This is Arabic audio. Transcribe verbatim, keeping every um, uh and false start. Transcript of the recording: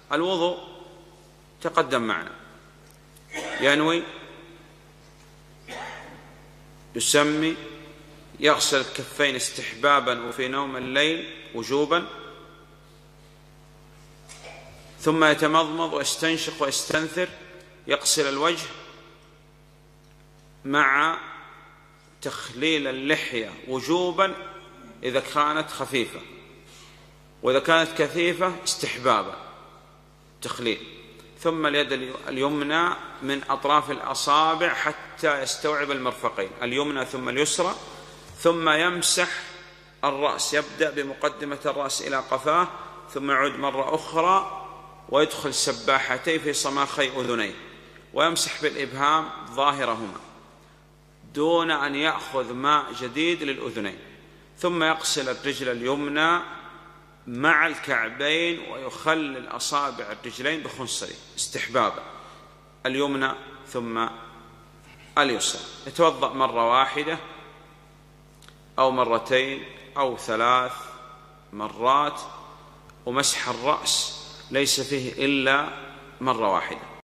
الوضوء تقدم معنا، ينوي، يسمي، يغسل الكفين استحبابا وفي نوم الليل وجوبا، ثم يتمضمض ويستنشق ويستنثر، يغسل الوجه مع تخليل اللحية وجوبا إذا كانت خفيفة، وإذا كانت كثيفة استحبابا تخليل، ثم اليد اليمنى من أطراف الأصابع حتى يستوعب المرفقين، اليمنى ثم اليسرى، ثم يمسح الرأس، يبدأ بمقدمة الرأس إلى قفاه، ثم يعود مرة أخرى ويدخل سباحتي في صماخي أذنيه، ويمسح بالإبهام ظاهرهما دون أن يأخذ ماء جديد للأذنين، ثم يغسل الرجل اليمنى مع الكعبين ويخلل أصابع الرجلين بخنصره استحبابا، اليمنى ثم اليسرى. يتوضأ مرة واحدة أو مرتين أو ثلاث مرات، ومسح الرأس ليس فيه إلا مرة واحدة.